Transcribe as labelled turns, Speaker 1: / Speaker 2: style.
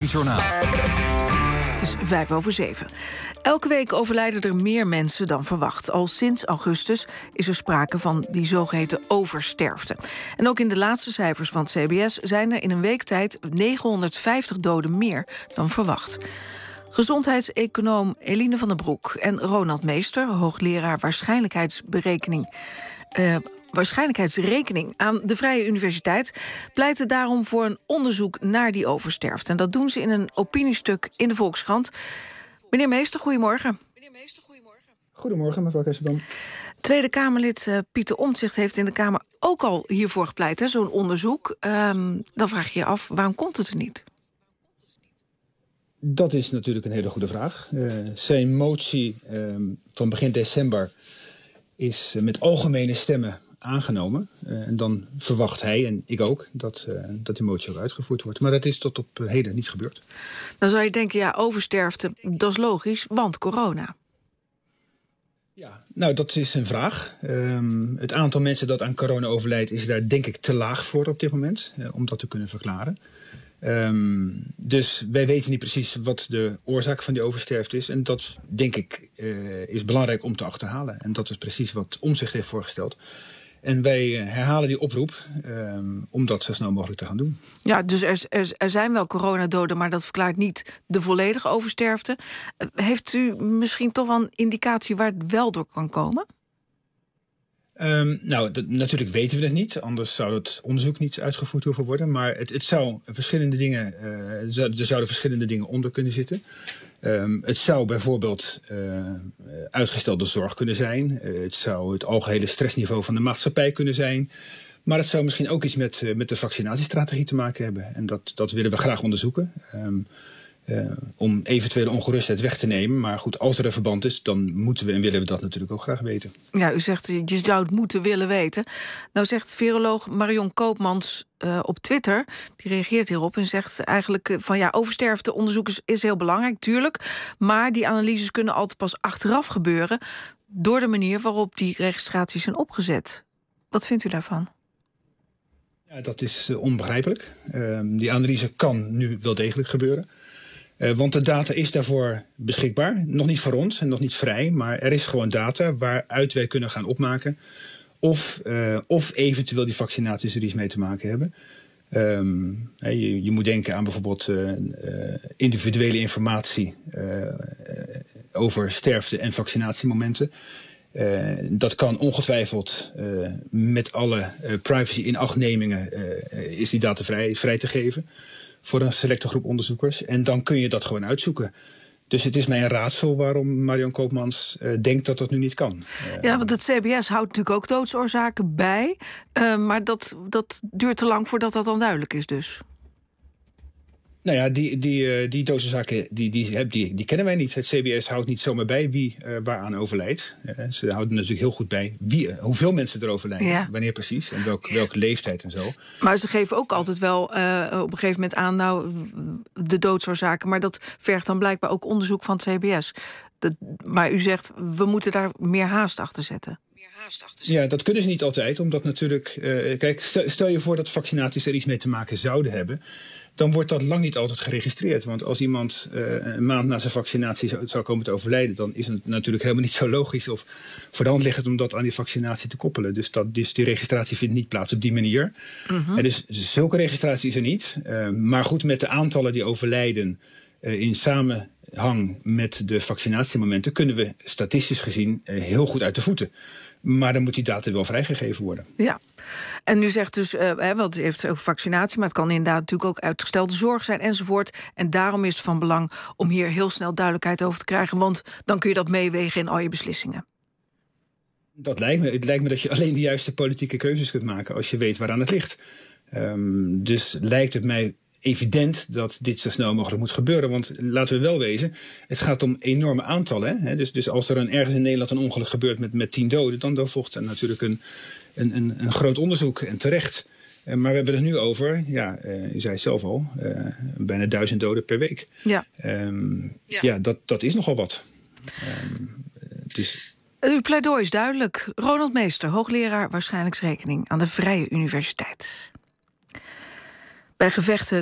Speaker 1: Journaal.
Speaker 2: Het is 7:05. Elke week overlijden er meer mensen dan verwacht. Al sinds augustus is er sprake van die zogeheten oversterfte. En ook in de laatste cijfers van het CBS zijn er in een week tijd 950 doden meer dan verwacht. Gezondheidseconoom Eline van der Broek en Ronald Meester, hoogleraar waarschijnlijkheidsrekening aan de Vrije Universiteit, pleiten daarom voor een onderzoek naar die oversterfte. En dat doen ze in een opiniestuk in de Volkskrant. Meneer Meester, goedemorgen.
Speaker 3: Goedemorgen, mevrouw Kesselband.
Speaker 2: Tweede Kamerlid Pieter Omtzigt heeft in de Kamer ook al hiervoor gepleit, zo'n onderzoek. Dan vraag je je af, waarom komt het er niet?
Speaker 3: Dat is natuurlijk een hele goede vraag. Zijn motie van begin december is met algemene stemmen aangenomen. En dan verwacht hij, en ik ook, dat die motie ook uitgevoerd wordt. Maar dat is tot op heden niet gebeurd.
Speaker 2: Dan zou je denken, ja, oversterfte, dat is logisch, want corona.
Speaker 3: Ja, nou, dat is een vraag. Het aantal mensen dat aan corona overlijdt is daar denk ik te laag voor op dit moment, om dat te kunnen verklaren. Dus wij weten niet precies wat de oorzaak van die oversterfte is. En dat, denk ik, is belangrijk om te achterhalen. En dat is precies wat Omtzigt heeft voorgesteld. En wij herhalen die oproep om dat zo snel mogelijk te gaan doen.
Speaker 2: Ja, dus er zijn wel coronadoden, maar dat verklaart niet de volledige oversterfte. Heeft u misschien toch wel een indicatie waar het wel door kan komen?
Speaker 3: Natuurlijk weten we het niet, anders zou het onderzoek niet uitgevoerd hoeven worden. Maar het zou verschillende dingen, er zouden verschillende dingen onder kunnen zitten. Het zou bijvoorbeeld uitgestelde zorg kunnen zijn. Het zou het algehele stressniveau van de maatschappij kunnen zijn. Maar het zou misschien ook iets met de vaccinatiestrategie te maken hebben. En dat willen we graag onderzoeken. Om eventuele ongerustheid weg te nemen. Maar goed, als er een verband is, dan moeten we en willen we dat natuurlijk ook graag weten. Ja,
Speaker 2: u zegt, je zou het moeten willen weten. Nou zegt viroloog Marion Koopmans op Twitter, die reageert hierop en zegt eigenlijk van ja, oversterfteonderzoek is heel belangrijk, tuurlijk. Maar die analyses kunnen altijd pas achteraf gebeuren door de manier waarop die registraties zijn opgezet. Wat vindt u daarvan?
Speaker 3: Ja, dat is onbegrijpelijk. Die analyse kan nu wel degelijk gebeuren. Want de data is daarvoor beschikbaar. Nog niet voor ons en nog niet vrij. Maar er is gewoon data waaruit wij kunnen gaan opmaken of eventueel die vaccinaties er iets mee te maken hebben. Je moet denken aan bijvoorbeeld individuele informatie over sterfte- en vaccinatiemomenten. Dat kan ongetwijfeld met alle privacy-inachtnemingen is die data vrij te geven voor een selecte groep onderzoekers. En dan kun je dat gewoon uitzoeken. Dus het is mij een raadsel waarom Marion Koopmans denkt dat dat nu niet kan.
Speaker 2: Ja, want het CBS houdt natuurlijk ook doodsoorzaken bij. Maar dat duurt te lang voordat dat dan duidelijk is dus.
Speaker 3: Nou ja, die doodsoorzaken die kennen wij niet. Het CBS houdt niet zomaar bij wie waaraan overlijdt. Ze houden natuurlijk heel goed bij hoeveel mensen er overlijden. Ja. Wanneer precies en welke leeftijd en zo.
Speaker 2: Maar ze geven ook altijd wel op een gegeven moment aan de doodsoorzaken. Maar dat vergt dan blijkbaar ook onderzoek van het CBS. Maar u zegt, we moeten daar meer haast achter zetten.
Speaker 3: Ja, dat kunnen ze niet altijd, omdat natuurlijk kijk, stel je voor dat vaccinaties er iets mee te maken zouden hebben, dan wordt dat lang niet altijd geregistreerd. Want als iemand een maand na zijn vaccinatie zou komen te overlijden, dan is het natuurlijk helemaal niet zo logisch of voor de hand liggend om dat aan die vaccinatie te koppelen. Dus die registratie vindt niet plaats op die manier. Mm-hmm. Dus zulke registratie is er niet. Maar goed, met de aantallen die overlijden in samenhang met de vaccinatiemomenten kunnen we statistisch gezien heel goed uit de voeten. Maar dan moet die data wel vrijgegeven worden.
Speaker 2: Ja, en u zegt dus, want u heeft ook vaccinatie, maar het kan inderdaad natuurlijk ook uitgestelde zorg zijn enzovoort. En daarom is het van belang om hier heel snel duidelijkheid over te krijgen, want dan kun je dat meewegen in al je beslissingen.
Speaker 3: Dat lijkt me. Het lijkt me dat je alleen de juiste politieke keuzes kunt maken als je weet waaraan het ligt. Dus lijkt het mij evident dat dit zo snel mogelijk moet gebeuren. Want laten we wel wezen, het gaat om enorme aantallen. Hè? Dus als er ergens in Nederland een ongeluk gebeurt met 10 doden, dan volgt er natuurlijk een groot onderzoek en terecht. Maar we hebben het nu over, u zei het zelf al, bijna 1000 doden per week. Ja, dat is nogal wat.
Speaker 2: Uw pleidooi is duidelijk. Ronald Meester, hoogleraar waarschijnlijkheidsrekening aan de Vrije Universiteit. Bij gevechten